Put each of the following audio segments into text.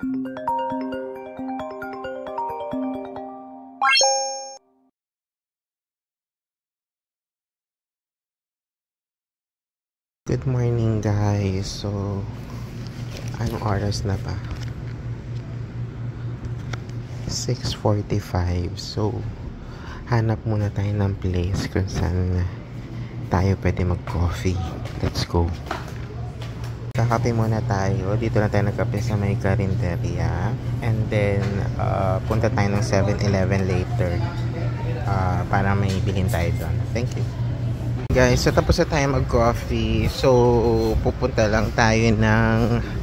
Good morning guys. So, anong oras na ba? 6:45. So, hanap muna tayo ng place kung saan tayo pwede mag-coffee. Let's go. Kakape muna tayo. Dito na tayo nagkape sa may karinderya. And then, punta tayo ng 7-Eleven later. Para may bilhin tayo doon. Thank you. Guys, so tapos na tayo mag-coffee. So, pupunta lang tayo ng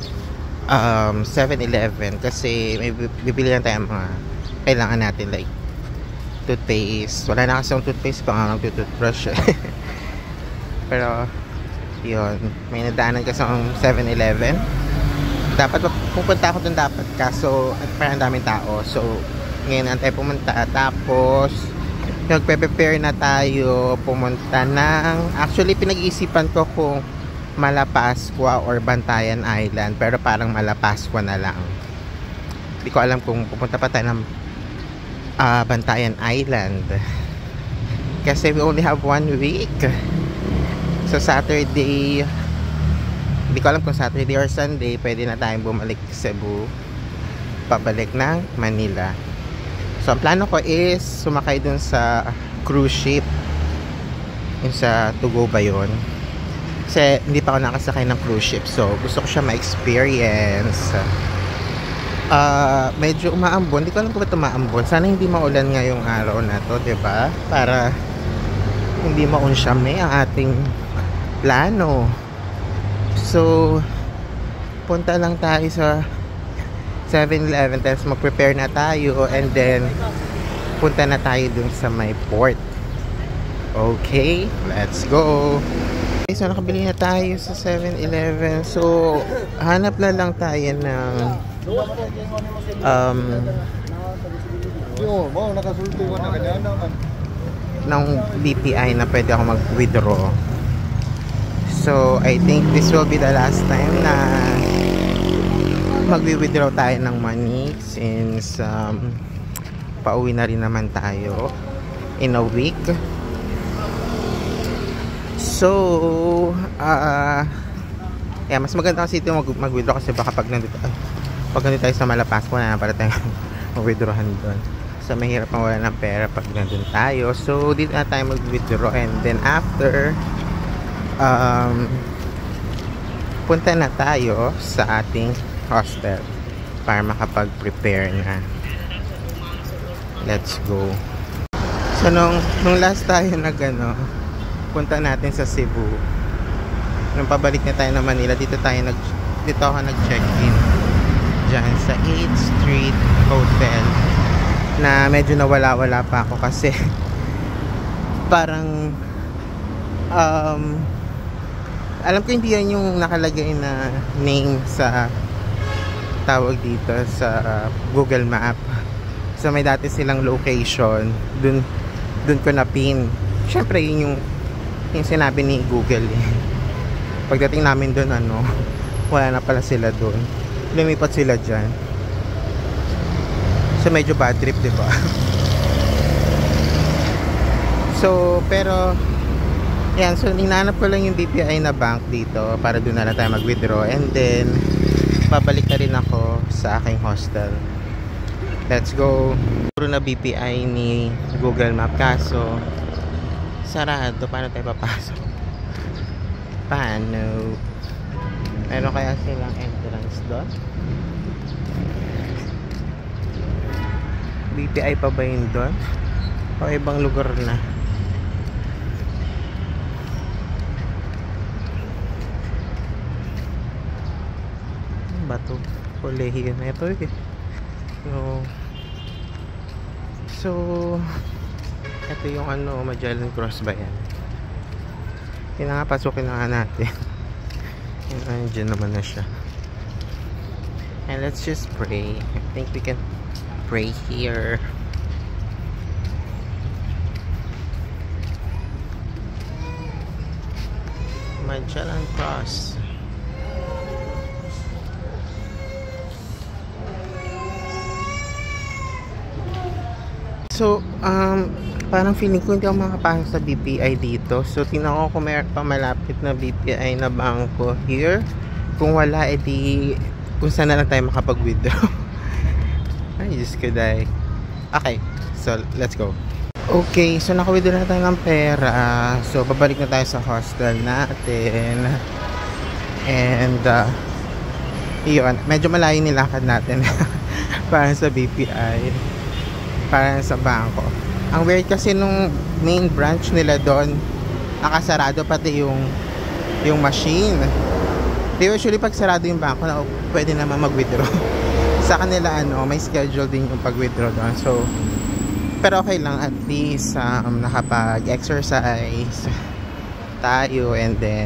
7-Eleven kasi may bibili lang tayo mga kailangan natin, like toothpaste. Wala na kasi yung toothpaste, baka mag-toothbrush. Pero, yun. May nadaanan kasi ang 7-Eleven. Dapat pupunta ako dun dapat, kaso parang daming tao. So, ngayon tayo pumunta. Tapos, nagpe-prepare na tayo pumunta ng, actually pinag-iisipan ko kung Malapascua or Bantayan Island, pero parang Malapascua na lang. Hindi ko alam kung pupunta pa tayo ng Bantayan Island kasi we only have 1 week. So Saturday, hindi ko alam kung Saturday or Sunday pwede na tayong bumalik sa Cebu pabalik ng Manila. So, ang plano ko is sumakay dun sa cruise ship. Yung sa Tugo ba yun? Kasi hindi pa ako nakasakay ng cruise ship. So, gusto ko siya ma-experience. Medyo umaambon. Hindi ko alam kung ba't umaambon. Sana hindi maulan ngayong araw na to, diba? Para hindi maunsyame ang ating plano. So, punta lang tayo sa 7-Eleven, tapos mag-prepare na tayo, and then punta na tayo dun sa may port. Okay, let's go. Okay, so nakabili na tayo sa 7-Eleven. So, hanap na lang tayo ng BPI na pwede ako mag-withdraw. So, I think this will be the last time na mag-withdraw tayo ng money since pauwi na rin naman tayo in a week. So yeah, mas maganda kasi ito mag-withdraw kasi baka pag nandito tayo sa Malapascua na para tayo mag-withdrawhan doon. So mahirap mawala ng pera pag nandun tayo. So dito na tayo mag-withdraw, and then after punta na tayo sa ating hostel para makapag-prepare na. Let's go. So nung last tayo punta natin sa Cebu, nung pabalik na tayo ng Manila, dito ako nag-check-in dyan sa 8th Street Hotel, na medyo nawala-wala pa ako kasi parang alam ko hindi yan yung nakalagay na name sa tawag dito sa Google Map. So may dati silang location, dun ko na pin. Syempre yun yung sinabi ni Google eh. Pagdating namin dun, wala na pala sila dun. Lumipat sila dyan. So medyo bad trip, diba? So pero yan, so hinahanap ko lang yung BPI na bank dito para doon na lang tayo mag-withdraw, and then babalik na rin ako sa aking hostel. Let's go. Puro na BPI ni Google Map, kaso sarado. Paano tayo papasok? Paano? Meron kaya silang entrance doon? BPI pa ba yun doon? O ibang lugar na? Bato kolehiyo na ito eh. So ito yung Magellan Cross ba yan? Pasukin na nga natin. Diyan naman na siya. And let's just pray. I think we can pray here. Magellan Cross. So, parang feeling ko hindi ako makapasok sa BPI dito. So, tingnan ko kung mayroon pa malapit na BPI na bangko here. Kung wala, edi kung saan na lang tayo makapag-withdraw. Ay, Diyos ko dahil. Okay, so let's go. Okay, so naka-withdraw na tayo ng pera. So, babalik na tayo sa hostel natin. And, yun, medyo malayo nilakad natin. Para sa BPI. Para sa bangko. Ang weird kasi nung main branch nila doon, nakasarado pati yung machine. Usually pag sarado yung bangko, na pwede naman mag-withdraw. Sa kanila may schedule din yung pag-withdraw doon. So, pero okay lang, at least nakapag-exercise tayo, and then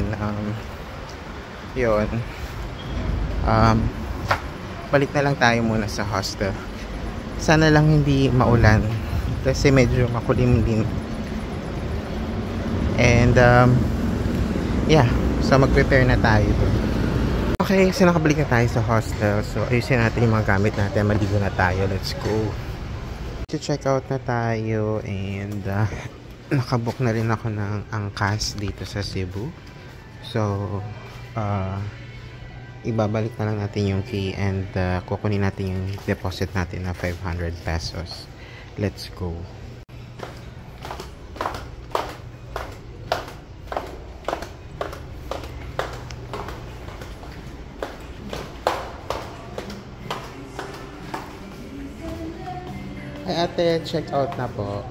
yun, balik na lang tayo muna sa hostel. Sana lang hindi maulan kasi medyo makulimlim. And yeah, so mag-prepare na tayo doon. Okay, so nakabalik na tayo sa hostel. So ayusin natin yung mga gamit natin. Maligo na tayo. Let's go. Check out na tayo. And nakabook na rin ako ng angkas dito sa Cebu. So ibabalik na lang natin yung key. And kukunin natin yung deposit natin na 500 pesos. Let's go. Ay ate, check out na po.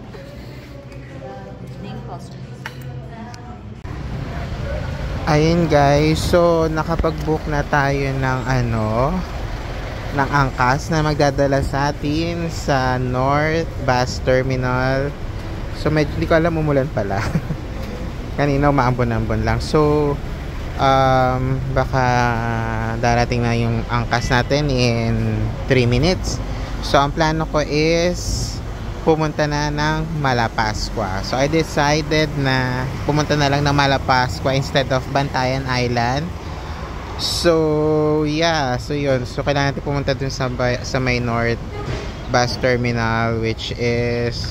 Ayun guys, so nakapag-book na tayo ng ng angkas na magdadala sa atin sa North Bus Terminal. So medyo di ko alam, umulan pala. Kanina umaambon-ambon lang. So baka darating na yung angkas natin in 3 minutes. So, ang plano ko is pumunta na ng Malapascua. So, I decided na pumunta na lang ng Malapascua instead of Bantayan Island. So, yeah. So, yun. So, kailangan natin pumunta dun sa may North Bus Terminal, which is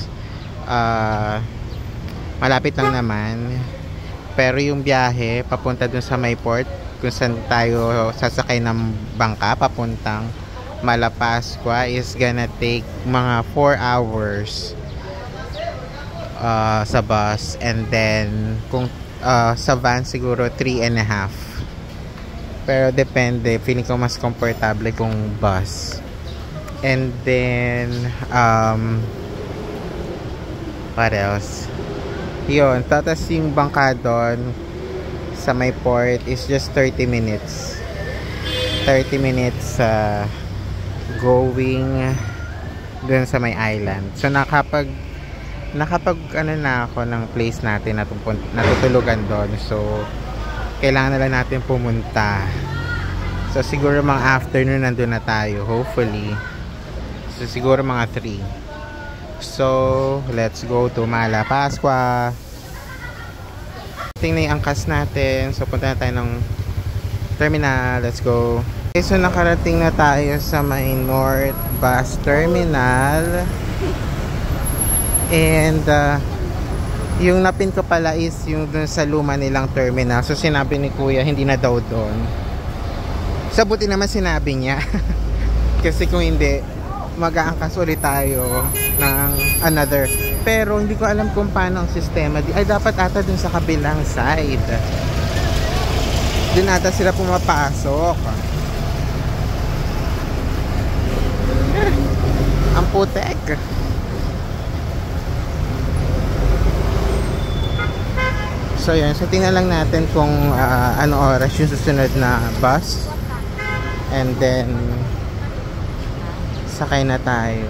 malapit lang naman. Pero yung biyahe, papunta dun sa may port, kung saan tayo sasakay ng bangka, papuntang Malapascua, is gonna take mga 4 hours sa bus, and then kung sa van siguro 3.5. Pero depende, feeling ko mas komportable kung bus. And then what else? Yun, tatas yung bangka doon sa may port is just 30 minutes. 30 minutes going dun sa may island. So nakapag na ako ng place natin na natutulugan doon. So kailangan na lang natin pumunta. So siguro mga afternoon nandun na tayo, hopefully. So siguro mga 3. So let's go to Malapascua. Tingnan yung angkas natin. So punta na tayo ng terminal. Let's go. Okay, so nakarating na tayo sa may North Bus Terminal. And yung napin ko pala is yung dun sa luma nilang terminal. So sinabi ni kuya hindi na daw doon. So buti naman sinabi niya. Kasi kung hindi, mag-aangkas ulit tayo ng another. Pero hindi ko alam kung paano ang sistema. Ay dapat ata dun sa kabilang side. Dun ata sila pumapasok. Ang putek. So yun, so tingnan lang natin kung ano oras yung susunod na bus, and then sakay na tayo.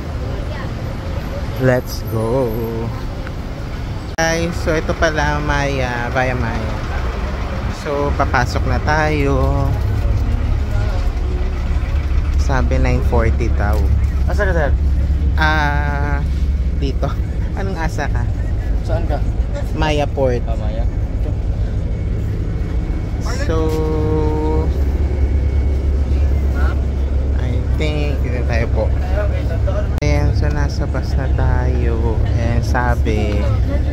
Let's go guys. So ito pala Maya, via Maya. So papasok na tayo. Sabi 9:40 daw. Asa ka, sir? Dito. Anong asa ka? Saan ka? Maya Port. Maya. So I think dito tayo po. Ayan, so So nasa bus na tayo and sabi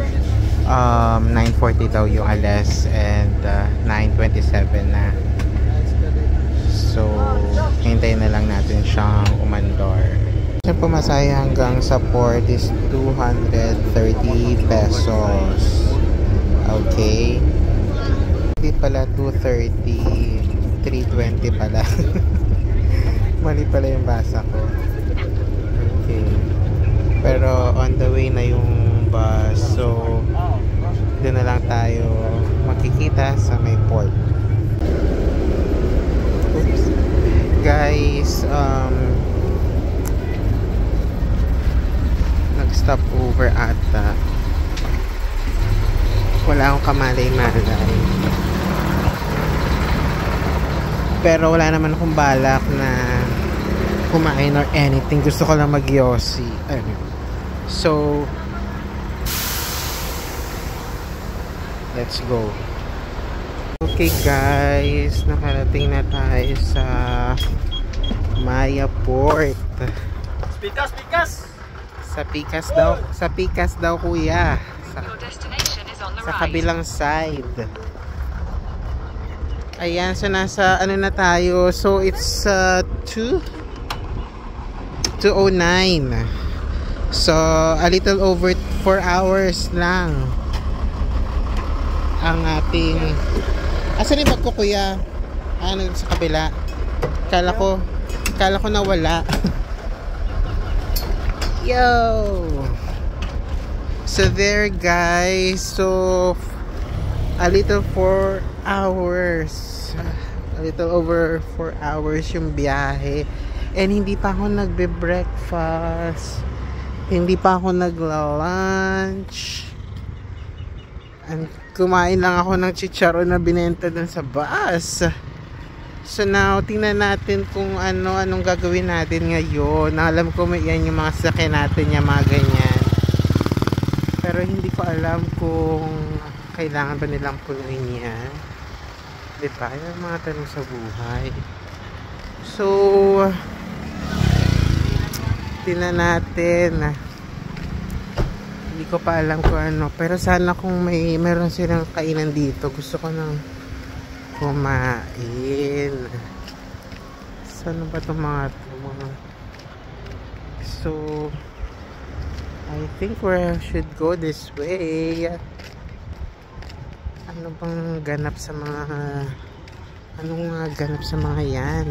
9:40 daw yung alas and 9:27 na. So hintayin na lang natin siyang umandor. Yung pumasaya hanggang sa port is 230 pesos. Okay. Hindi pala 230, 320 pala. Mali pala yung basa ko. Okay. Pero on the way na yung bus. So doon na lang tayo makikita sa may port. Oops. Guys, nag-stop over ata. Wala akong kamalay-malay. Pero wala naman akong balak na kumain or anything. Gusto ko lang mag-yosi. So let's go. Okay guys, nakarating na tayo sa Maya Port. Pikas, pikas! Sa Pikas daw kuya. Sa kabilang side. Ayan, so nasa ano na tayo. So it's 2:09. So a little over 4 hours lang ang ating. Asan yung bag ko kuya? Ano sa kabila? Kala ko nawala. Yo! So there guys, so a little 4 hours, a little over 4 hours yung biyahe, and hindi pa ako nagbe-breakfast, hindi pa ako nagla-lunch, and kumain lang ako ng chicharon na binenta dun sa bus. So now, tingnan natin kung anong gagawin natin ngayon. Alam ko may yan yung mga sasakyan natin, yung mga ganyan. Pero hindi ko alam kung kailangan ba nilang punuin yan. Diba? Yung mga tanong sa buhay. So, tingnan natin. Hindi ko pa alam kung ano. Pero sana kung meron silang kainan dito. Gusto ko nang kumain. Saan ba itong mga so I think we should go this way. Ano bang ganap sa mga ganap sa mga yan?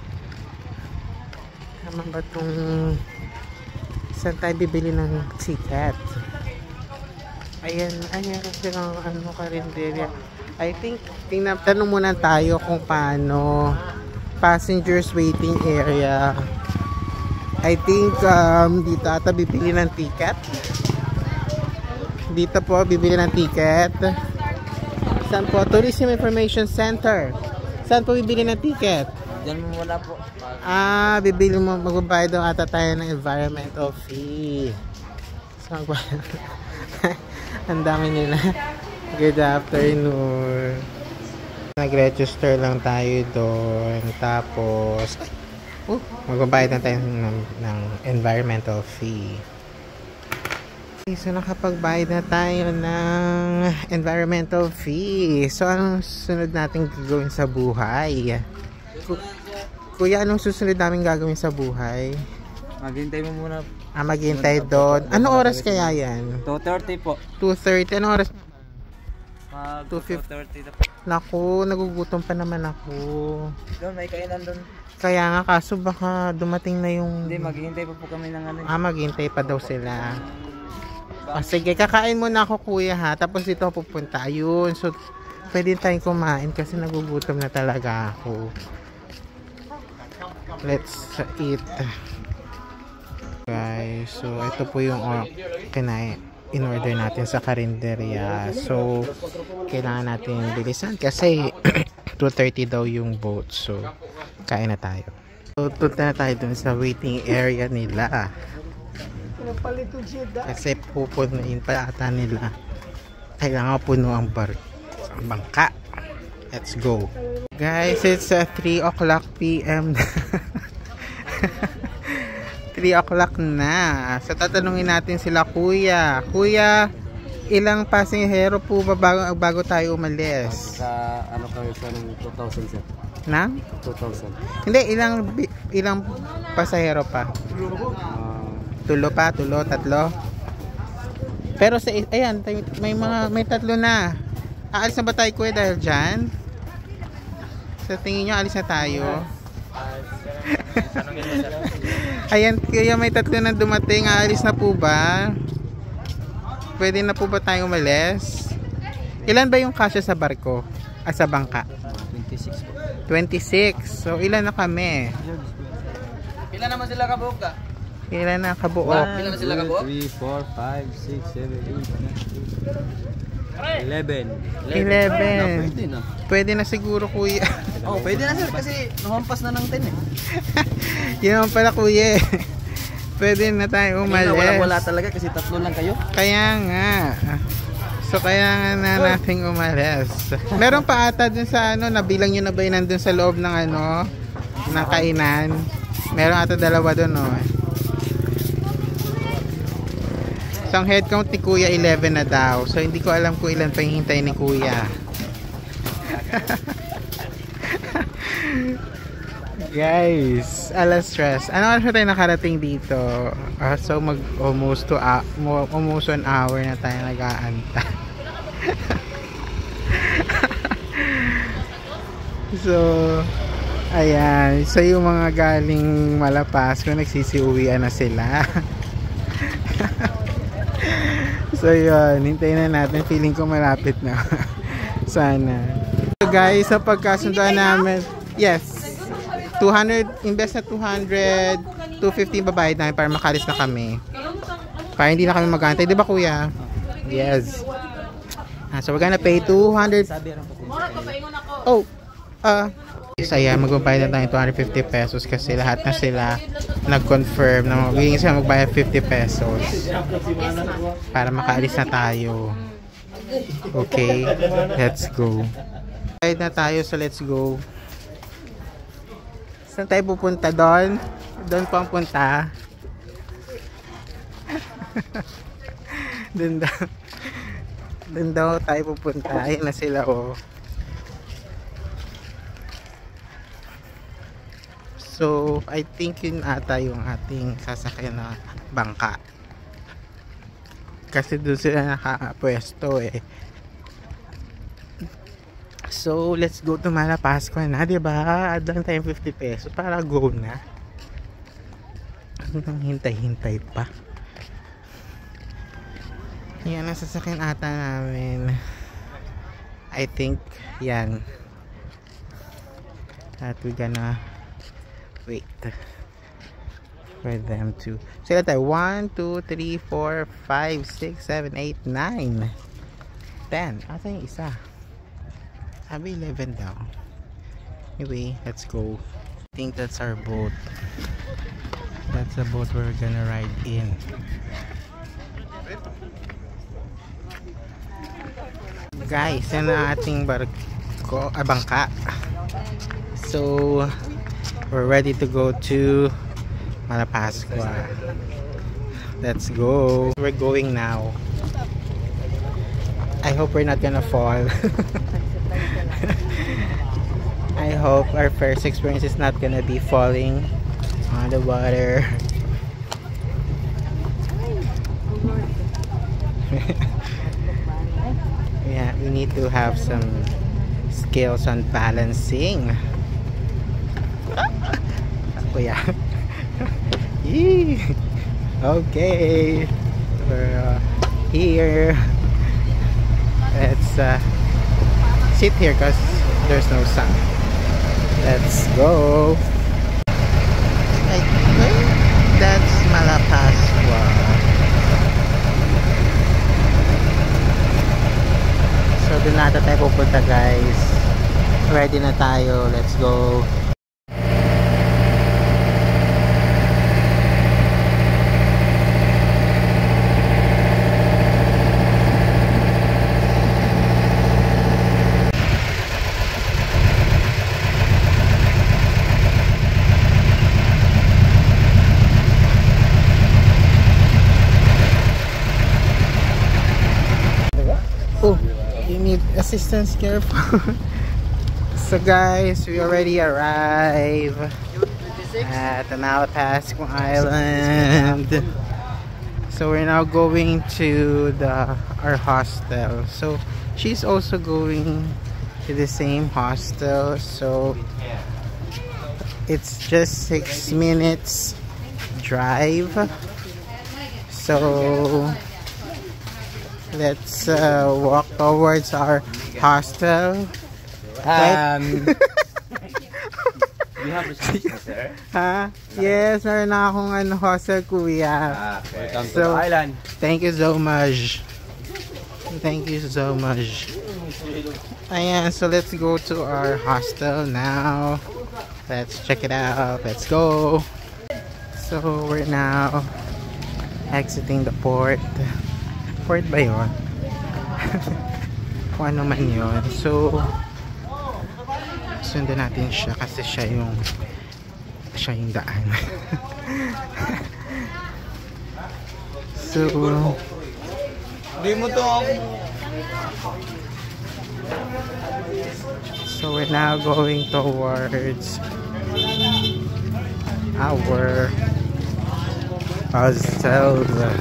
Tama ba itong saan tayo bibili ng ticket? Ayan silang karinderya. I think, tanong muna tayo kung paano passengers waiting area. I think, dito ata bibili ng ticket. Dito po, bibili ng ticket. Saan po? Tourism Information Center. Saan po bibili ng ticket? Diyan mo muna po. Bibili mo, magbabayad daw ata tayo ng environmental fee. So, ang dami nila. Good afternoon. Nag-register lang tayo doon. Tapos magbabayad na tayo ng environmental fee. Okay, so nakapagbayad na tayo ng environmental fee. So anong susunod natin gagawin sa buhay? Kuya, anong susunod namin gagawin sa buhay? Maghintay mo muna. Maghintay doon. Anong oras kaya yan? 2:30 po. 2:30. Anong oras? 2:30 na po. Naku, nagugutom pa naman ako. Doon, may kainan doon. Kaya nga, kaso baka dumating na yung... Hindi, maghihintay pa po kami ng ano. Maghihintay pa daw sila. Sige, kakain muna ako kuya ha. Tapos dito ako pupunta. Ayun, so pwede tayong kumain kasi nagugutom na talaga ako. Let's eat. Guys, so ito po yung in-order natin sa karinderya. So kailangan natin bilisan kasi 2:30 daw yung boat. So kain na tayo. So punta na tayo dun sa waiting area nila. Kasi pupunuin pa ata nila. Kailangan puno ang bangka. Let's go. Guys, it's 3 o'clock PM. 3 o'clock na. So tatanungin natin sila kuya. Kuya, ilang pasahero po ba bago tayo umalis? Sa ano kayo sa 2,000 sir? Nang? 2,000. Hindi, ilang pasahero pa? Tulo pa, tatlo. Pero sa ayan, may tatlo na. Aalis na ba tayo kuya dahil dyan? Sa tingin nyo, alis na tayo? Ayan, kaya may tatlo na dumating. Aalis na po ba? Pwede na po ba tayo umalis? Ilan ba yung kasya sa barko? Sa bangka? 26 po. 26. So, ilan na kami? Ilan naman sila kabuok ka? Ilan na kabuok? 1, 2, 3, 4, 5, 6, 7, 8, 9, 10, 11. 11. Pwede na. Pwede na siguro kuya. Oh, pwede na sir kasi namampas na ng 10 eh. Yun naman pala kuya. Pwede na tayo umalis. Wala talaga kasi tatlo lang kayo. Kaya nga. So kaya nga na nating umalis. Meron pa ata dun sa ano, nabilang nyo na ba yun nandun sa loob ng ano, ng kainan? Meron ata dalawa dun oh. So ang head count ni kuya 11 na daw. So hindi ko alam kung ilan pa yung hintay ni kuya. Guys, alas stress. Ano oras na tayo nakarating dito? So mag almost an hour na tayo nag-aantay. So ayan, so yung mga galing Malapascua nagsisiuwian na sila. So yun, hintayin na natin. Feeling ko malapit na. Sana. So guys, sa pagkasunduan namin, yes, 200, imbes na 200, 250 babayad namin para makalis na kami. Para hindi na kami mag-antay. Diba kuya? Yes. So we're gonna pay 200. Oh, saya magbabayad na tayo 250 pesos kasi lahat na sila nag-confirm na magiging sila magbayad 50 pesos para makaalis na tayo. Okay, let's go. Bayad na tayo, so let's go. Saan tayo pupunta doon? Doon po ang punta. Doon daw tayo pupunta. Ayun na sila oh. So, I think yun ata yung ating sasakyan na bangka. Kasi doon sila nakapwesto eh. So, let's go to Malapascua na, diba? Add lang tayong 50 pesos para go na. Anong hintay-hintay pa? Yan ang sasakyan ata namin. I think, yan. That we gonna wait for them to. Sila tayo. 1, 2, 3, 4, 5, 6, 7, 8, 9, 10. Asa yung isa? Sabi 11 daw. Anyway, let's go. I think that's our boat. That's the boat we're gonna ride in. Guys, yan ang ating barko, bangka. So, we're ready to go to Malapascua. Let's go. We're going now. I hope we're not gonna fall. I hope our first experience is not gonna be falling on the water. Yeah, we need to have some skills on balancing. Kuya. Okay, we're here. Let's sit here because there's no sun. Let's go. I think that's Malapascua. So doon na tayo pupunta guys. Ready na tayo. Let's go. assistance, careful. So guys, we already arrived at the Malapascua Island. So we're now going to our hostel. So she's also going to the same hostel. So it's just 6 minutes drive. So let's walk towards our hostel. You have a hostel there? Ha? Yes, meron na akong hostel, kuya. Welcome So, to the island. Thank you so much. Thank you so much. Ayan, so let's go to our hostel now. Let's check it out. Let's go. So, we're now exiting the port. Port ba yun? Kung ano man yun. So, sundan natin siya kasi siya yung daan. So, Di mo to ako. so we're now going towards our hostel.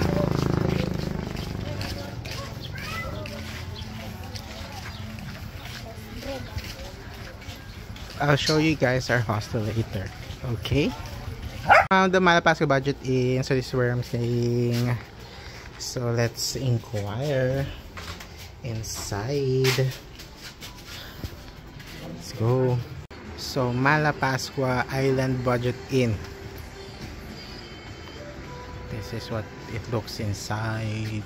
I'll show you guys our hostel later. Okay? The Malapascua budget in, so this is where I'm staying. So let's inquire inside. Let's go. So Malapascua Island Budget Inn. This is what it looks inside.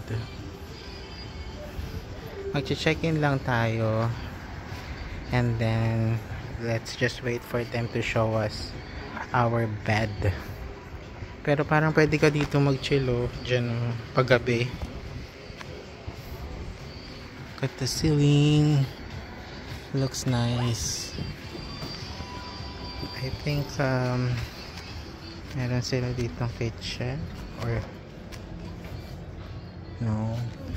Mag-check-in lang tayo. And then let's just wait for them to show us our bed. Pero parang pwede ka dito mag-chill dyan paggabi. Look at the ceiling. Looks nice. I think meron sila dito kitchen or no.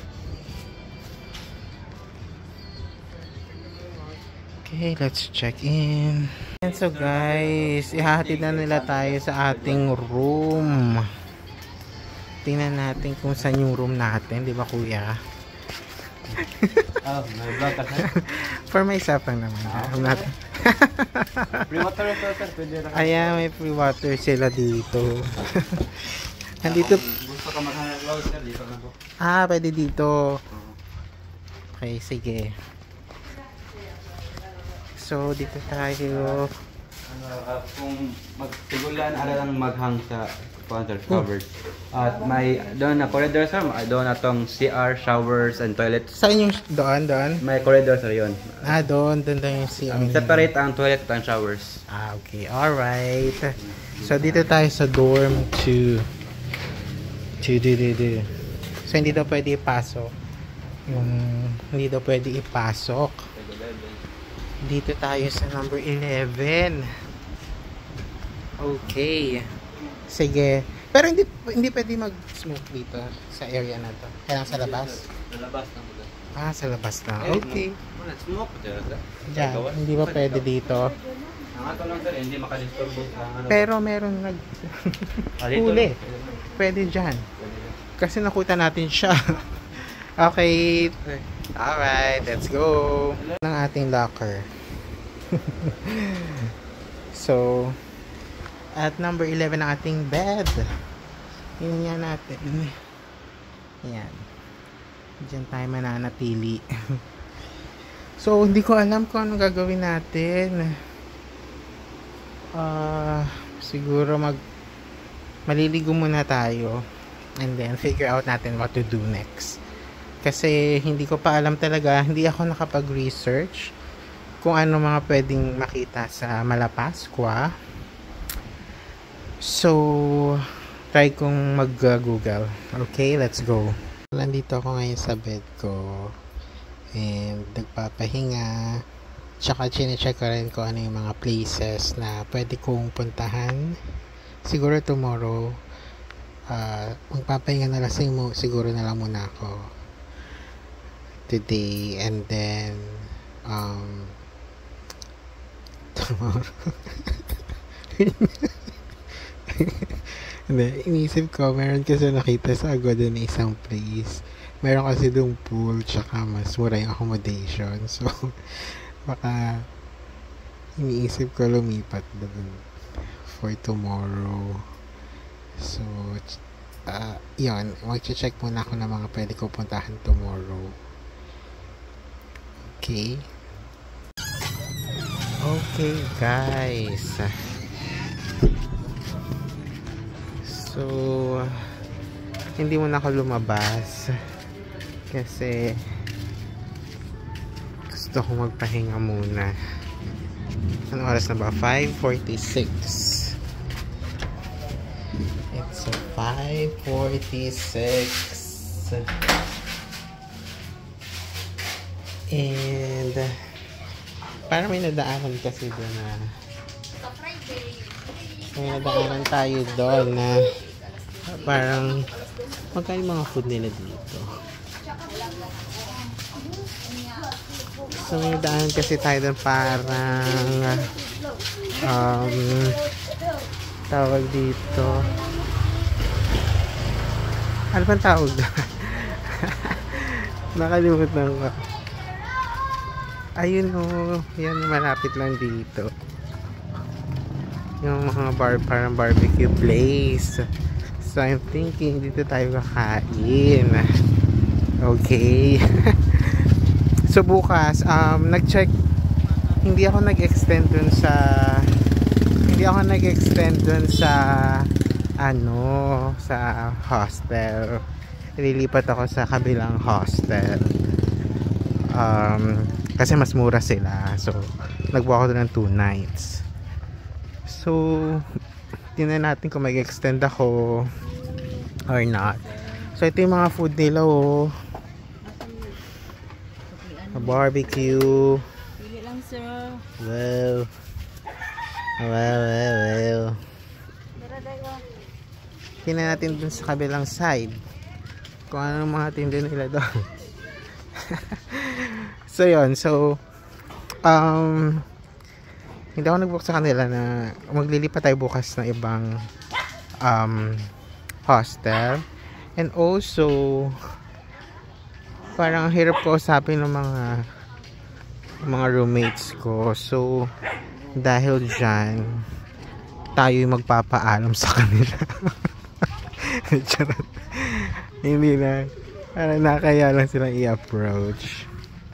Okay, let's check in. And so guys, ihahatid na nila tayo sa ating room. Tingnan natin kung saan yung room natin, di ba kuya? Oh, may vlog ka sir? For myself lang naman. Room natin. Free water ito sir, pwede na. Ayan, may free water sila dito. Nandito. Gusto ka mag-hanglaw sir, dito na po. Ah, pwede dito. Okay, sige. So, dito tayo. Kung magtigulan, lang maghang sa covered. At may doon na corridor sir, doon na tong CR, showers, and toilets. Saan yung doon? May corridor sir yun. Ah, doon yung CR. Separate ang toilet at ang showers. Ah, okay. Alright. So, dito tayo sa dorm 2. So, hindi daw pwede ipasok. Hindi daw pwede ipasok. Dito tayo sa number 11. Okay. Sige. Pero hindi pwede mag-smoke dito sa area na to. Kailangan sa labas? Sa labas na mo. Ah, sa labas na. Okay. Smoke Diyan, hindi ba pwede dito? Ang ato lang sir, hindi makadisturbo sa ano. Pero meron huli. Pwede dyan. Kasi nakuta natin siya. Okay. Alright, let's go. Ang ating locker. So, at number 11 ang ating bed. Tingnan natin. Ayan. Diyan tayo mananatili. So, hindi ko alam kung anong gagawin natin. Siguro maliligo muna tayo. And then, figure out natin what to do next. Kasi hindi ko pa alam talaga, hindi ako nakapag-research kung ano mga pwedeng makita sa Malapascua. So, try kong mag-google. Okay, let's go. Nandito ako ngayon sa bed ko. And nagpapahinga. Tsaka chinecheck ko rin kung ano yung mga places na pwede kong puntahan. Siguro tomorrow, magpapahinga na lang siguro na lang muna ako. today, and then tomorrow. Hindi, inisip ko, meron kasi nakita sa Agoda na isang place. Meron kasi doon pool, tsaka mas mura yung accommodation. So, baka iniisip ko lumipat doon for tomorrow. So, yun, mag-check muna ako ng mga pwede ko puntahan tomorrow. Okay? Okay, guys. So, hindi muna ako lumabas kasi gusto ko magpahinga muna. Anong oras na ba? 5:46. It's 5:46. And parang may nadaanan kasi doon na may nadaanan tayo doon na parang magkano yung mga food nila dito. So may nadaanan kasi tayo doon parang tawag dito, ano bang tawag doon? Nakalimutan ko. Ayun o, yan malapit lang dito. Yung mga parang barbecue place. So I'm thinking dito tayo kakain. Okay. So bukas, nag-check, hindi ako nag-extend dun sa sa hostel. Lilipat ako sa kabilang hostel. Kasi mas mura sila. So nagbuo ako doon ng 2 nights. So tingnan natin kung mag-extend ako or not. So ito yung mga food nila oh. Barbecue. Pili lang sir. Wow. Wow. Tingnan natin dun sa kabilang side kung anong mga tinda nila doon. So yun, so hindi ako nag-book sa kanila na maglilipat tayo bukas ng ibang hostel. And also parang hirap ko usapin ng mga roommates ko. So dahil dyan tayo yung magpapaalam sa kanila. Charot. Hindi na, parang nakaya lang silang i-approach.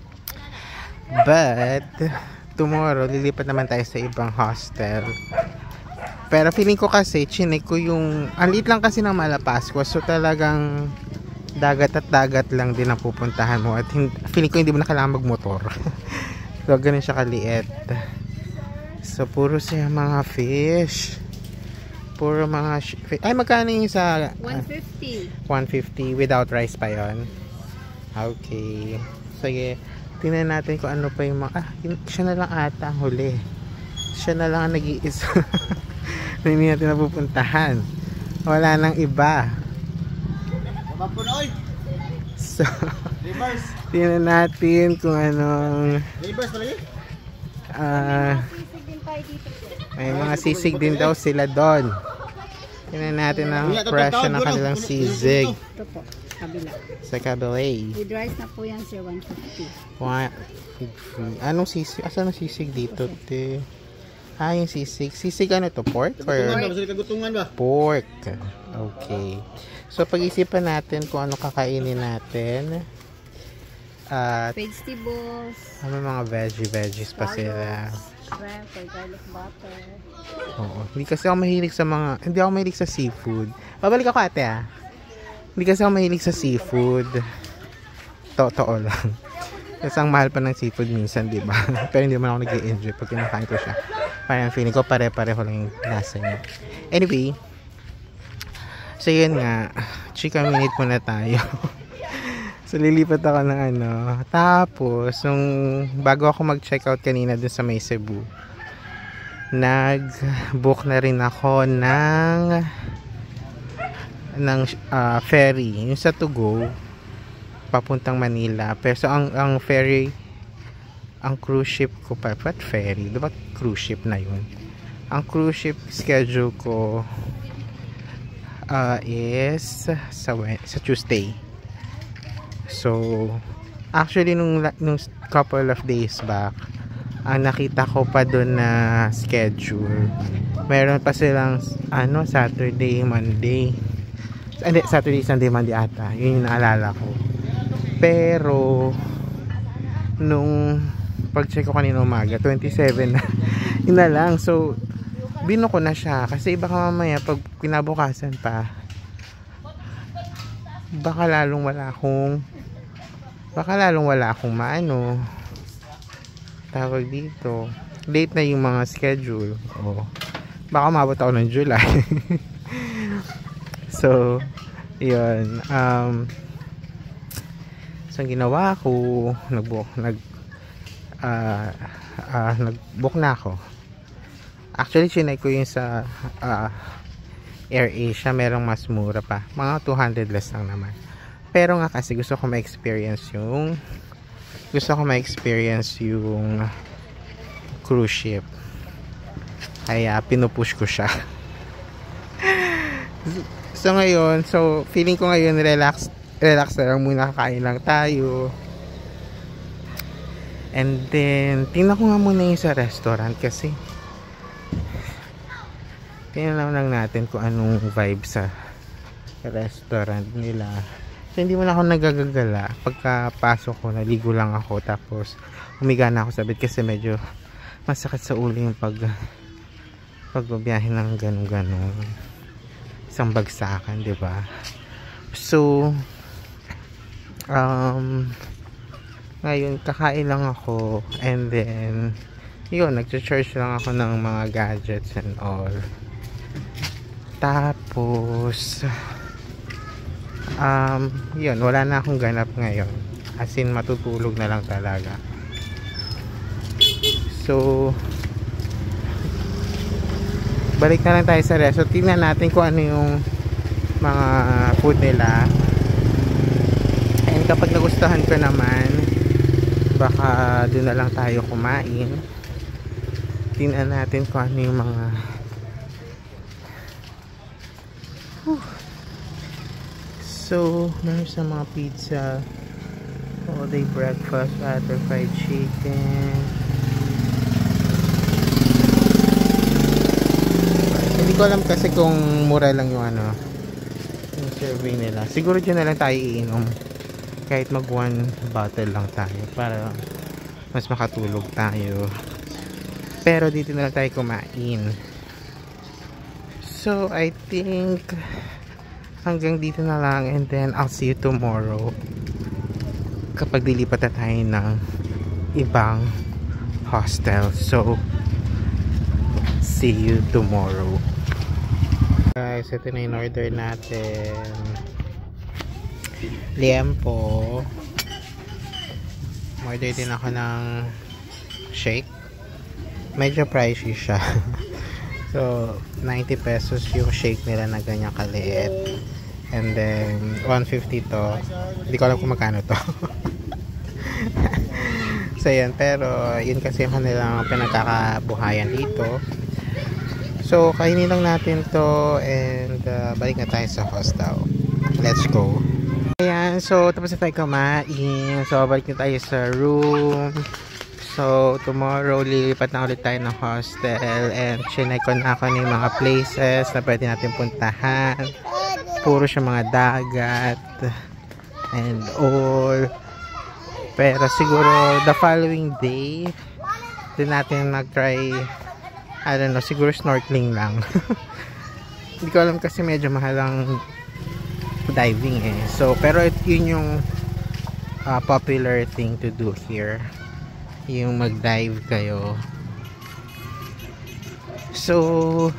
But tomorrow lilipat naman tayo sa ibang hostel. Pero feeling ko kasi chinek ko yung ang liit lang kasi ng Malapascua, so talagang dagat at dagat lang din ang pupuntahan mo at feeling ko hindi mo na kailangan magmotor. So ganun siya kaliit. So puro siya mga fish. Puro mga ay magkano yung sa 150. 150 without rice pa yon. Okay. Sige. Tingnan natin kung ano pa yung mga siya na lang ata ang huli. Siya na lang ang nag-iisa. Hindi natin napupuntahan. Wala nang iba. So tingnan natin kung anong may mga sisig din daw sila doon. Tingnan natin ang presyo ng kanilang sisig. Ito po, kabila. Sa kabila. With rice na po yan sir, 150. Anong sisig? Asan ang sisig dito? Yung sisig. Sisig ano to? Pork? Or? Pork. Okay. So pag-isipan natin kung ano kakainin natin. At vegetables. May mga veggies pa sila. Shrimp or garlic butter. Oo. Hindi ako mahilig sa seafood. Babalik ako ate Hindi kasi ako mahilig sa seafood. Totoo lang. Kasi ang mahal pa ng seafood minsan, di ba? Pero hindi man ako nag-i-enjoy pag kinakain ko siya. Parang feeling ko pare-pareho lang yung lasa niya. Anyway. So yun nga. Chika minute muna tayo. So lilipat ako ng tapos bago ako mag-checkout kanina dun sa may Cebu, nag-book na rin ako ng ferry, yung sa to go. papuntang Manila. Pero so, ang ferry, ang cruise ship ko pa, what ferry? Diba cruise ship na yun? Ang cruise ship schedule ko is sa Tuesday. So, actually, nung couple of days back, ang nakita ko pa doon na schedule, meron pa silang Saturday, Monday. Hindi, Saturday, Sunday, Monday ata. Yun yung naalala ko. Pero nung pag-check ko kanina umaga, 27 na. Yun na lang. So, binuko na siya. Kasi baka mamaya, pag kinabukasan pa, baka lalong wala akong maano. Tawag dito. Late na yung mga schedule. Oh. Baka mabot ako ng July. So, yun. So, ang ginawa ko, nag-book na ako. Actually, chinay ko yung sa AirAsia. Merong mas mura pa. Mga 200 less lang naman. Pero nga kasi gusto ko ma-experience yung cruise ship. Kaya pinupush ko siya. So ngayon, feeling ko ngayon relax na lang muna, kakain lang tayo. And then tingnan ko nga muna yung sa restaurant kasi tingnan lang natin kung anong vibe sa restaurant nila. So hindi mo na ako nagagagala. Pagkapasok ko, naligo lang ako, tapos humiga na ako sa bed kasi medyo masakit sa ulo yung pagbabiyahe ng ganun isang bagsakan, di ba? So ngayon kakain lang ako, and then yun, nagcha-charge lang ako ng mga gadgets and all. Tapos yun, wala na akong ganap ngayon, as in matutulog na lang talaga. So balik na lang tayo sa resto. Tingnan natin kung ano yung mga food nila, and kapag nagustuhan ko naman, baka doon na lang tayo kumain. Tingnan natin kung ano yung mga so meron sa mga pizza, all day breakfast, butter fried chicken. Hindi ko alam kasi kung mura lang yung yung serving nila. Siguro dyan na lang tayo iinom, kahit mag one bottle lang tayo para mas makatulog tayo. Pero dito na lang tayo kumain. So I think hanggang dito na lang, and then I'll see you tomorrow kapag dilipat na tayo ng ibang hostel. So see you tomorrow. Guys, ito na yung order natin. Liempo. Order din ako ng shake. Medyo pricey siya. So 90 pesos yung shake nila na ganyan kaliit, and then 150 to. Hindi ko alam kung magkano to. So yan, pero yun kasi yung kanilang pinagkakabuhayan dito. So kainin lang natin to, and balik na tayo sa hostel. Let's go. Ayan, so tapos na tayo kumain. So balik na tayo sa room. So tomorrow lilipat na ulit tayo ng hostel, and chinay ko na ako ng mga places na pwede natin puntahan. Puro siya mga dagat and all. Pero siguro the following day din natin mag-try, I don't know, siguro snorkeling lang. Hindi ko alam kasi medyo mahal ang diving eh. So pero yun yung popular thing to do here, yung mag-dive kayo. So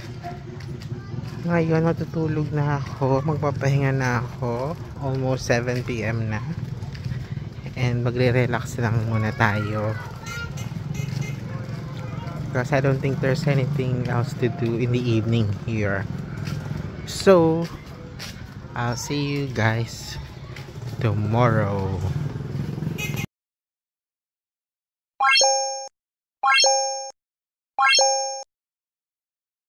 ngayon matutulog na ako, magpapahinga na ako. Almost 7 PM na, and magre-relax lang muna tayo because I don't think there's anything else to do in the evening here. So I'll see you guys tomorrow.